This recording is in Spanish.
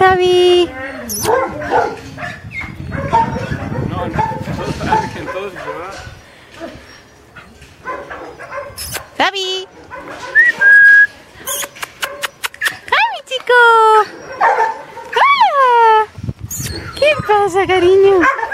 Xavi. No, todos se va. Xavi. ¡Ay, mi chico! ¡Ah! ¿Qué pasa, cariño?